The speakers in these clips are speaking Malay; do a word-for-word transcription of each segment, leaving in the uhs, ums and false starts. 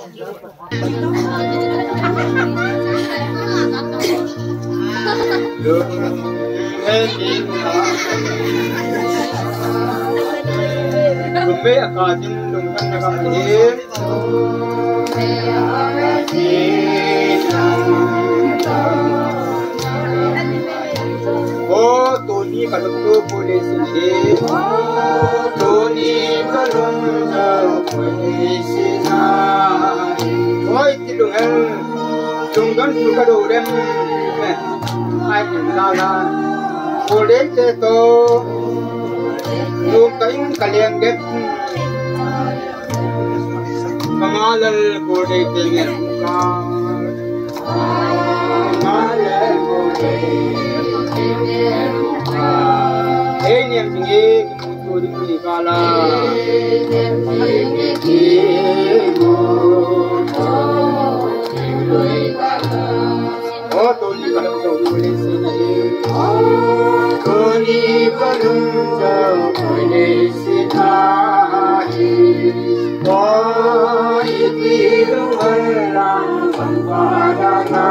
Kumbe akadin lungkan nakamahir Oh Tony kalungto boleh sini Tony kalungto boleh sini Oh itu lungan lungan suka dorem ai lala boleh seto Lukain kalian dek Kamalal kode tinggal muka Kamalal kode tinggal muka Eh ni yang tinggi kemudian di sini kala Oh tu ni kalau tu boleh sini Koni balung jauh boleh sinahi Koi biru alam pempadana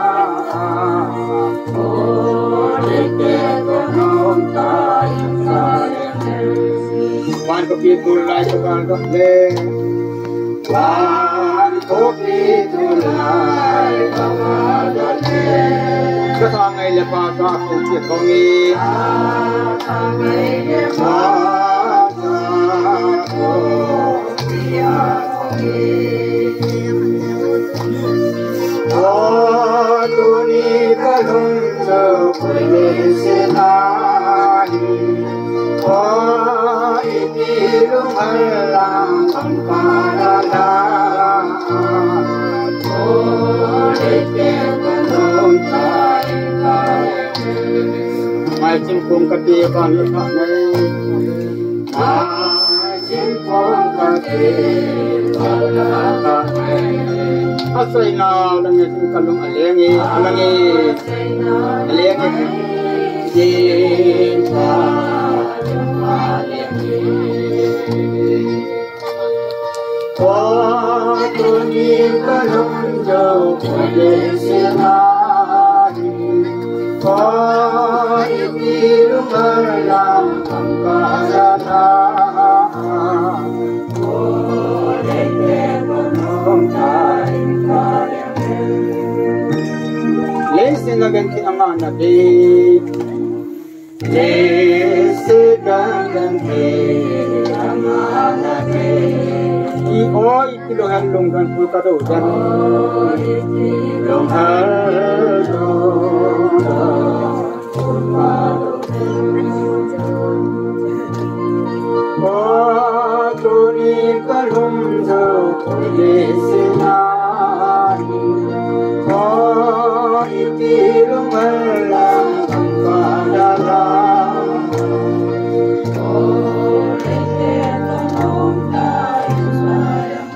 Boleh kekonom tayang sayang Wan kopi tulai tukang kopi Wan kopi tulai tukang kopi Kasang ay lepas aku cikongi, kasang ay lepas aku cikongi. Oh tuni kalung boleh senani, oh itilung alam pamparala, boleh kekonom Mai cimpung kati kami pak nai, Mai cimpung kati kami pak nai. Asai na dengan kalung alengi, alengi, alengi. Cinta alengi. Waktu ni kalung jauh boleh senani. Kau itu malam angkasa boleh kekonom tayang Lesen ganti amanah be Lesen ganti amanah be Oh itu lohan longgan pulka dojan lohan Oh tuni kalung boleh senani Oh itilung alam pampadala Boleh kekonom tayang sayang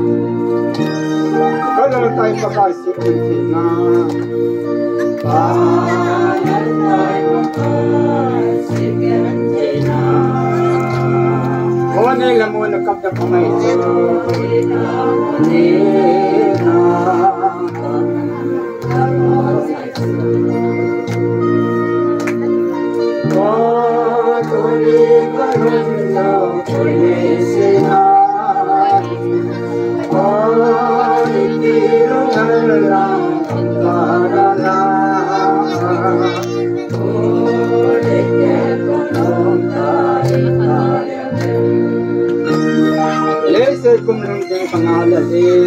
Kalau tayo pakasih na Kalau tayo pakasih na Oh ni lamu nakap dah pamai Oh tuni kalung boleh senani Oh itilung alam pamparala Boleh kekonom tayang Leser kumlung jeng pangalan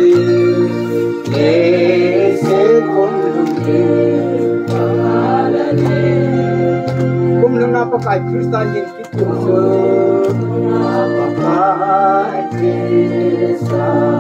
Leser kumlung jeng pangalan Kumlung napakay kristal yung kityo Napakay kristal